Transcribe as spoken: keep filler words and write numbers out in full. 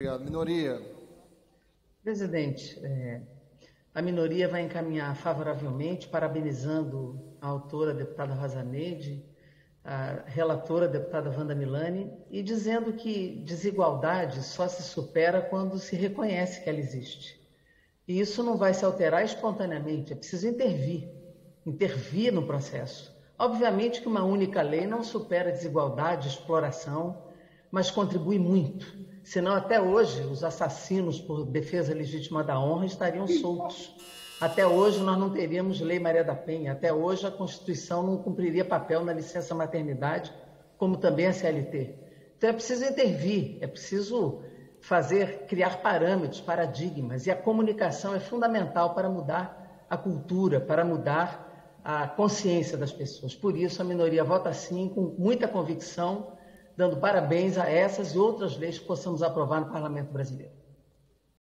Obrigado. Minoria. Presidente, é, a minoria vai encaminhar favoravelmente, parabenizando a autora, a deputada Rosa Neide, a relatora, a deputada Wanda Milani, e dizendo que desigualdade só se supera quando se reconhece que ela existe. E isso não vai se alterar espontaneamente, é preciso intervir, intervir no processo. Obviamente que uma única lei não supera a desigualdade, exploração, mas contribui muito. Senão, até hoje, os assassinos por defesa legítima da honra estariam soltos. Até hoje, nós não teríamos Lei Maria da Penha. Até hoje, a Constituição não cumpriria papel na licença maternidade, como também a C L T. Então, é preciso intervir, é preciso fazer, criar parâmetros, paradigmas. E a comunicação é fundamental para mudar a cultura, para mudar a consciência das pessoas. Por isso, a minoria vota sim, com muita convicção, dando parabéns a essas e outras leis que possamos aprovar no Parlamento Brasileiro.